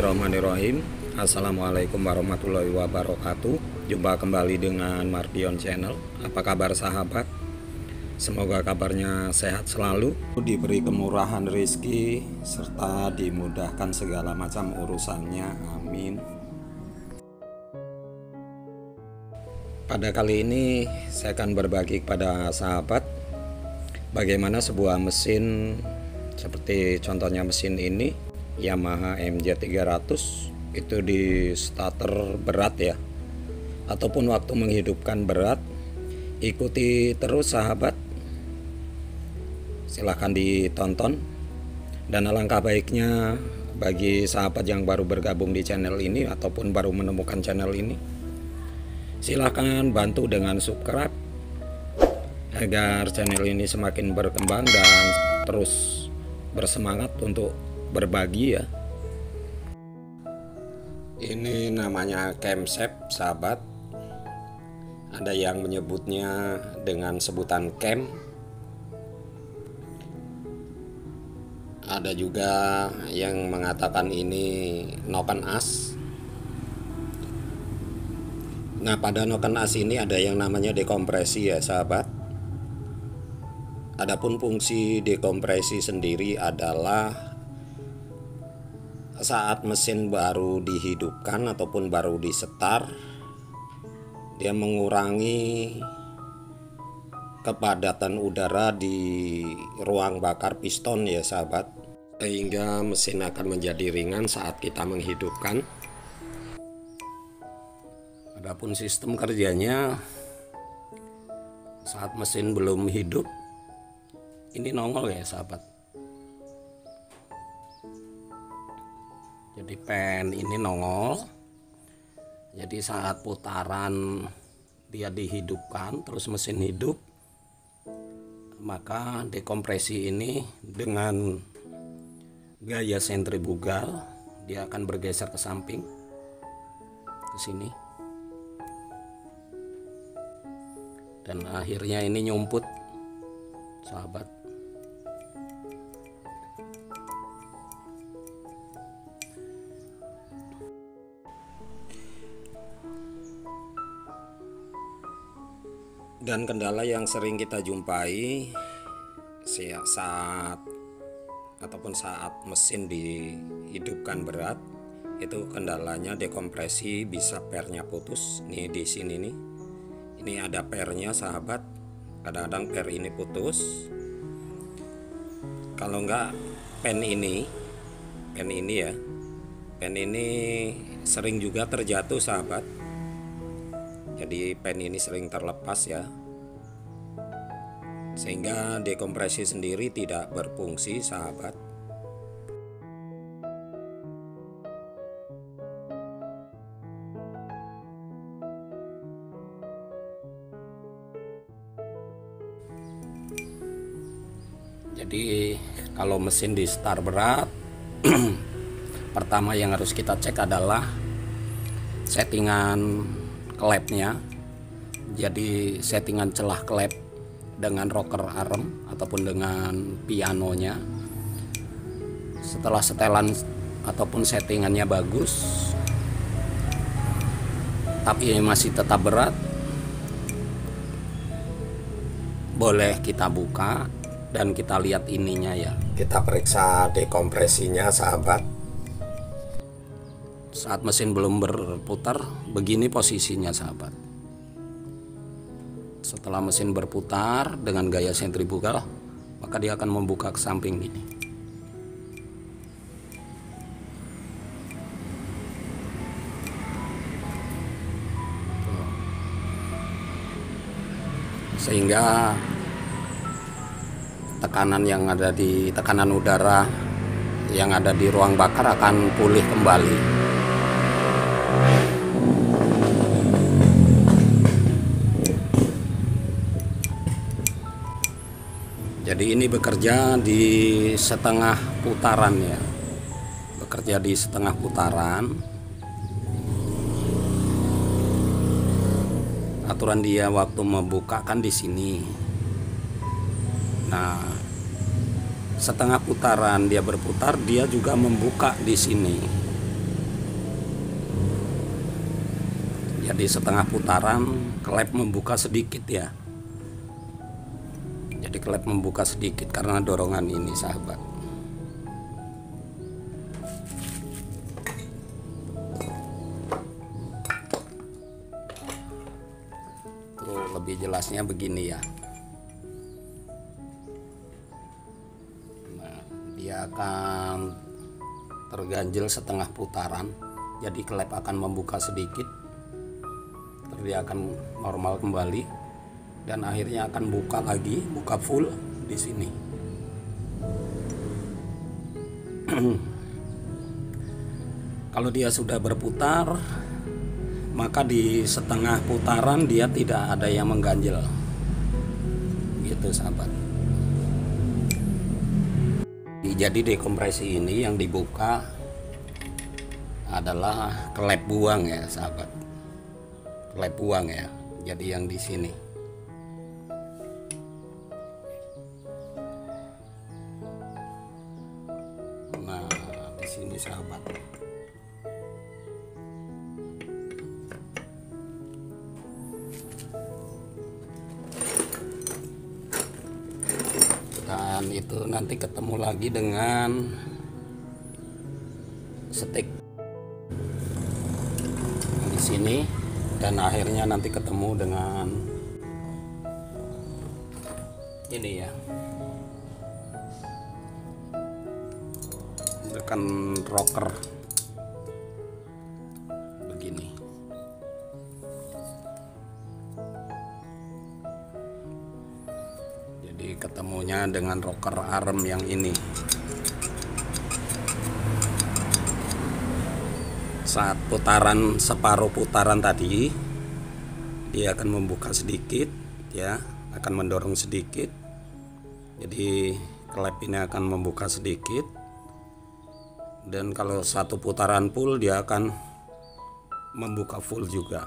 Bismillahirrahmanirrahim. Assalamualaikum warahmatullahi wabarakatuh. Jumpa kembali dengan Mardion Channel. Apa kabar sahabat? Semoga kabarnya sehat selalu, diberi kemurahan rezeki, serta dimudahkan segala macam urusannya. Amin. Pada kali ini saya akan berbagi kepada sahabat bagaimana sebuah mesin seperti contohnya mesin ini Yamaha MJ300 itu di starter berat ya, ataupun waktu menghidupkan berat. Ikuti terus sahabat, silahkan ditonton. Dan alangkah baiknya bagi sahabat yang baru bergabung di channel ini ataupun baru menemukan channel ini, silahkan bantu dengan subscribe agar channel ini semakin berkembang dan terus bersemangat untuk berbagi ya. Ini namanya camshaft sahabat. Ada yang menyebutnya dengan sebutan cam, ada juga yang mengatakan ini noken as. Nah, pada noken as ini ada yang namanya dekompresi ya sahabat. Adapun fungsi dekompresi sendiri adalah saat mesin baru dihidupkan ataupun baru disetar, dia mengurangi kepadatan udara di ruang bakar piston ya sahabat, sehingga mesin akan menjadi ringan saat kita menghidupkan. Adapun sistem kerjanya saat mesin belum hidup, ini nongol ya sahabat. Jadi pen ini nongol. Jadi saat putaran dia dihidupkan terus mesin hidup, maka dekompresi ini dengan gaya sentrifugal dia akan bergeser ke samping, ke sini, dan akhirnya ini nyumput sahabat. Dan kendala yang sering kita jumpai saat mesin dihidupkan berat, itu kendalanya dekompresi, bisa pernya putus. Nih di sini nih, ini ada pernya sahabat. Kadang-kadang per ini putus. Kalau enggak pen ini ya, pen ini sering juga terjatuh sahabat. Jadi pen ini sering terlepas ya, sehingga dekompresi sendiri tidak berfungsi sahabat. Jadi kalau mesin di start berat pertama yang harus kita cek adalah settingan klepnya. Jadi settingan celah klep dengan rocker arm ataupun dengan pianonya. Setelah setelan ataupun settingannya bagus tapi masih tetap berat, boleh kita buka dan kita lihat ininya ya. Kita periksa dekompresinya sahabat. Saat mesin belum berputar, begini posisinya sahabat. Setelah mesin berputar dengan gaya sentrifugal, maka dia akan membuka ke samping gini. Sehingga tekanan yang ada di tekanan udara yang ada di ruang bakar akan pulih kembali. Jadi ini bekerja di setengah putaran ya, bekerja di setengah putaran. Aturan dia waktu membuka kan di sini. Nah, setengah putaran dia berputar, dia juga membuka di sini. Jadi setengah putaran klep membuka sedikit ya. Jadi klep membuka sedikit karena dorongan ini sahabat. Tuh lebih jelasnya begini ya. Nah, dia akan terganjil setengah putaran. Jadi klep akan membuka sedikit. Terus dia akan normal kembali. Dan akhirnya akan buka lagi, buka full di sini. Kalau dia sudah berputar, maka di setengah putaran dia tidak ada yang mengganjil. Gitu sahabat. Jadi dekompresi ini yang dibuka adalah klep buang ya sahabat. Klep buang ya. Jadi yang di sini. Nah, di sini sahabat. Dan itu nanti ketemu lagi dengan stick di sini, dan akhirnya nanti ketemu dengan ini ya. Kan rocker begini. Jadi ketemunya dengan rocker arm yang ini. Saat putaran separuh putaran tadi, dia akan membuka sedikit ya, akan mendorong sedikit. Jadi klep ini akan membuka sedikit. Dan kalau satu putaran full dia akan membuka full juga.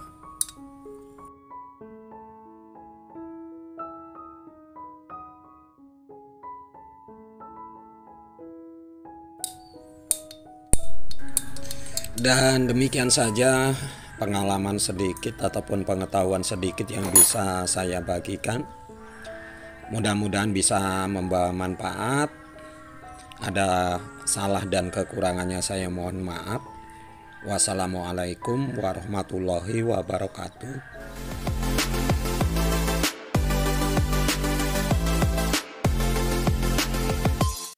Dan demikian saja pengalaman sedikit ataupun pengetahuan sedikit yang bisa saya bagikan. Mudah-mudahan bisa membawa manfaat. Ada salah dan kekurangannya saya mohon maaf. Wassalamualaikum warahmatullahi wabarakatuh.